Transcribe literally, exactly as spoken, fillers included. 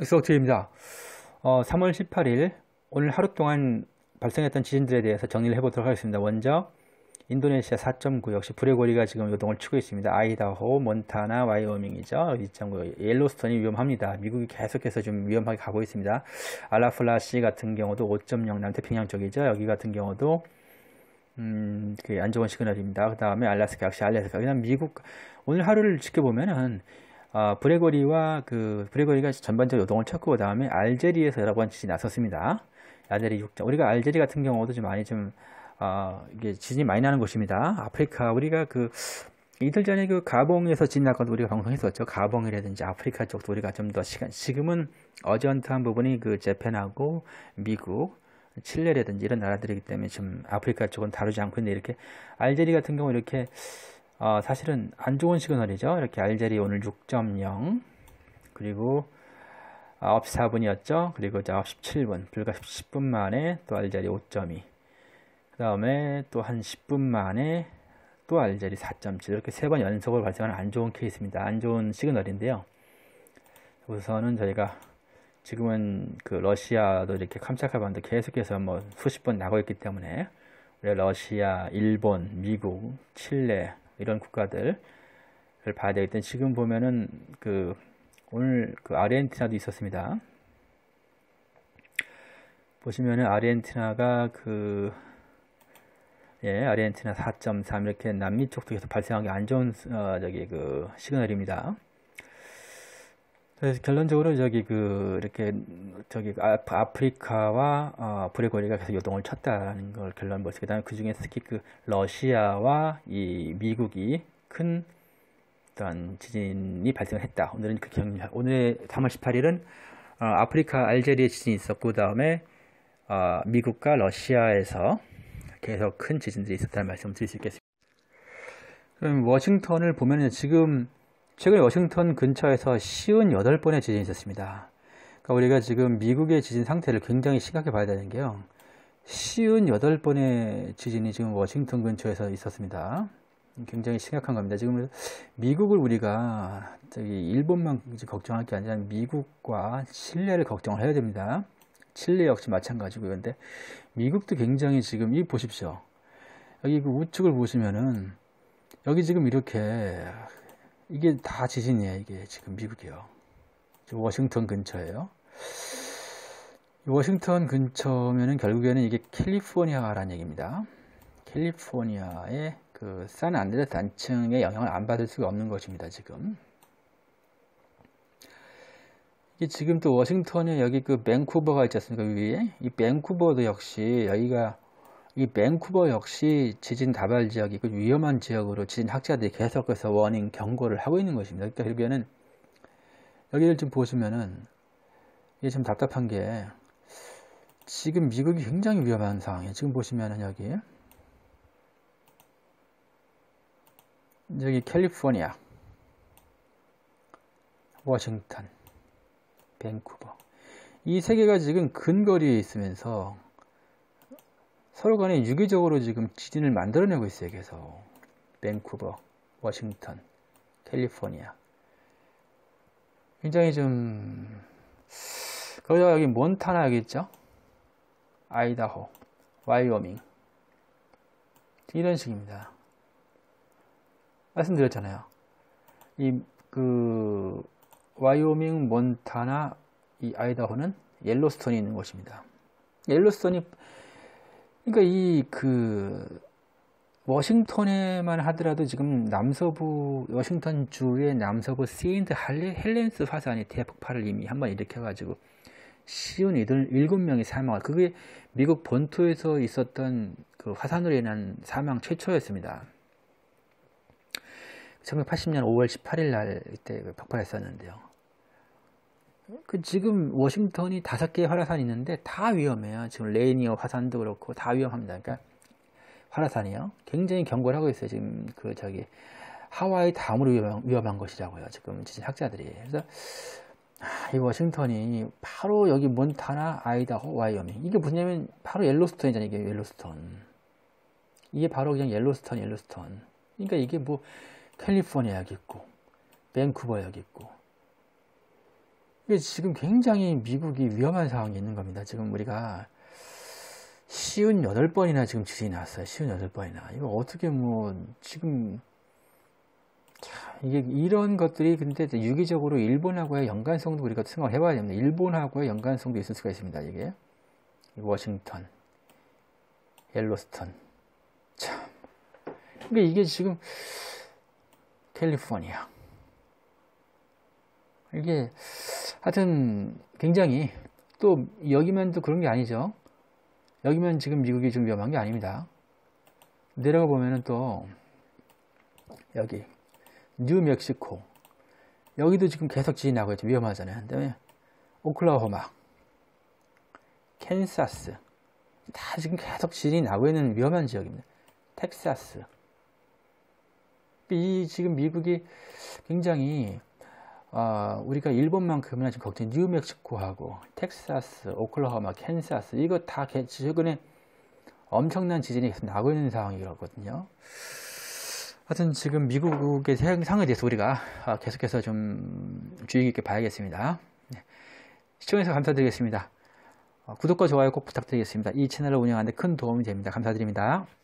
수업트입니다. 어, 삼월 십팔일 오늘 하루 동안 발생했던 지진들에 대해서 정리를 해보도록 하겠습니다. 먼저 인도네시아 사 점 구 역시 불의 고리가 지금 요동을 치고 있습니다. 아이다호, 몬타나, 와이오밍이죠. 이 점 구 옐로스톤이 위험합니다. 미국이 계속해서 좀 위험하게 가고 있습니다. 알라플라시 같은 경우도 오 점 영 남태평양 쪽이죠. 여기 같은 경우도 음, 그 안 좋은 시그널입니다. 그 다음에 알래스카 역시 알래스카. 그냥 미국 오늘 하루를 지켜보면은 어, 브레거리와 그 브레거리가 전반적으로 요동을 쳤고 그 다음에 알제리에서 여러 번 지진이 났었습니다. 알제리 육 점. 우리가 알제리 같은 경우도 좀 많이 좀 어, 이게 지진이 많이 나는 곳입니다. 아프리카 우리가 그 이틀 전에 그 가봉에서 지진 났거든 우리가 방송했었죠. 가봉이라든지 아프리카 쪽도 우리가 좀 더 시간 지금은 어전트한 부분이 그 재팬하고 미국 칠레라든지 이런 나라들이기 때문에 지금 아프리카 쪽은 다루지 않고 있는데 이렇게 알제리 같은 경우 이렇게 어, 사실은 안 좋은 시그널이죠. 이렇게 알제리 오늘 육 점 영 그리고 아홉 시 사 분이었죠. 그리고 이제 아홉 시 칠 분 불과 십 분 만에 또 알제리 오 점 이 그 다음에 또 한 십 분 만에 또 알제리 사 점 칠 이렇게 세 번 연속으로 발생하는 안 좋은 케이스입니다. 안 좋은 시그널인데요. 우선은 저희가 지금은 그 러시아도 이렇게 캄차카 반도 계속해서 뭐 수십 번 나고 있기 때문에 우리 러시아, 일본, 미국, 칠레 이런 국가들을 봐야 되기 때문에 지금 보면은 그 오늘 그 아르헨티나도 있었습니다. 보시면은 아르헨티나가 그 예, 아르헨티나 사 점 삼 이렇게 남미 쪽도 계속 발생한 게 안 좋은 어, 저기 그 시그널입니다. 그래서 결론적으로 저기 그 이렇게 저기 아프리카와 어, 불의 고리가 계속 요동을 쳤다는 걸 결론 보시. 그다음에 그 중에 특히 그 러시아와 이 미국이 큰 어떤 지진이 발생했다. 오늘은 그 기억입니다. 오늘 삼월 십팔일은 어, 아프리카 알제리에 지진이 있었고 그다음에 어, 미국과 러시아에서 계속 큰 지진들이 있었다는 말씀을 드릴 수 있겠습니다. 그럼 워싱턴을 보면은 지금 최근에 워싱턴 근처에서 쉰여덟 번의 지진이 있었습니다. 그러니까 우리가 지금 미국의 지진 상태를 굉장히 심각하게 봐야 되는 게요. 쉰여덟 번의 지진이 지금 워싱턴 근처에서 있었습니다. 굉장히 심각한 겁니다. 지금 미국을 우리가 저기 일본만 걱정할 게 아니라 미국과 칠레를 걱정을 해야 됩니다. 칠레 역시 마찬가지고요. 근데 미국도 굉장히 지금 이 보십시오. 여기 그 우측을 보시면은 여기 지금 이렇게 이게 다 지진이에요. 이게 지금 미국이요. 워싱턴 근처예요. 워싱턴 근처면은 결국에는 이게 캘리포니아라는 얘기입니다. 캘리포니아의 그 산안드레스 단층의 영향을 안 받을 수가 없는 것입니다. 지금. 이게 지금 또 워싱턴에 여기 그 밴쿠버가 있지 않습니까? 위에. 이 밴쿠버도 역시 여기가 이 밴쿠버 역시 지진 다발 지역이 그 위험한 지역으로 지진 학자들이 계속해서 워닝 경고를 하고 있는 것입니다. 그러니까 결국에는 여기를 좀 보시면은 이게 좀 답답한 게 지금 미국이 굉장히 위험한 상황이에요. 지금 보시면은 여기 여기 캘리포니아, 워싱턴, 밴쿠버 이 세 개가 지금 근거리에 있으면서 서로 간에 유기적으로 지금 지진을 만들어내고 있어요. 계속 밴쿠버, 워싱턴, 캘리포니아 굉장히 좀 거기다가 여기 몬타나 여기 있죠. 아이다호, 와이오밍 이런 식입니다. 말씀드렸잖아요. 이 그 와이오밍, 몬타나, 이 아이다호는 옐로스톤이 있는 곳입니다. 옐로스톤이 그러니까 이 그 워싱턴에만 하더라도 지금 남서부 워싱턴 주의 남서부 세인트 헬렌스 화산이 대폭발을 이미 한번 일으켜가지고 쉬운 이들 일곱 명이 사망을 그게 미국 본토에서 있었던 그 화산으로 인한 사망 최초였습니다. 천구백팔십 년 오월 십팔일 날 이때 폭발했었는데요. 그 지금 워싱턴이 다섯 개의 화산이 있는데 다 위험해요. 지금 레이니어 화산도 그렇고 다 위험합니다. 그러니까 화산이요. 굉장히 경고를 하고 있어요. 지금 그 저기 하와이 다음으로 위험한, 위험한 것이라고요. 지금 지진 학자들이. 그래서 아, 이 워싱턴이 바로 여기 몬타나, 아이다호, 와이오밍 이게 뭐냐면 바로 옐로스톤이잖아요. 이게 옐로스톤. 이게 바로 그냥 옐로스톤, 옐로스톤. 그러니까 이게 뭐 캘리포니아 여기 있고 밴쿠버 여기 있고 이게 지금 굉장히 미국이 위험한 상황이 있는 겁니다. 지금 우리가 쉬운 여덟 번이나 지금 지진이 났어요. 쉬운 여덟 번이나. 이거 어떻게 뭐, 지금, 참, 이게 이런 것들이 근데 유기적으로 일본하고의 연관성도 우리가 생각을 해봐야 됩니다. 일본하고의 연관성도 있을 수가 있습니다. 이게. 워싱턴, 옐로스턴. 참. 그러니까 이게 지금 캘리포니아. 이게 하여튼 굉장히 또 여기만 또 그런 게 아니죠. 여기면 지금 미국이 좀 위험한 게 아닙니다. 내려가 보면은 또 여기 뉴멕시코 여기도 지금 계속 지진이 나고 있죠. 위험하잖아요. 그다음에 오클라호마, 캔사스 다 지금 계속 지진이 나고 있는 위험한 지역입니다. 텍사스 이 지금 미국이 굉장히 어, 우리가 일본만큼이나 지금 걱정, 뉴멕시코하고 텍사스, 오클라호마, 캔사스 이거 다 최근에 엄청난 지진이 계속 나고 있는 상황이거든요. 하여튼 지금 미국의 상황에 대해서 우리가 계속해서 좀 주의 깊게 봐야겠습니다. 시청해주셔서 감사드리겠습니다. 구독과 좋아요 꼭 부탁드리겠습니다. 이 채널을 운영하는 데 큰 도움이 됩니다. 감사드립니다.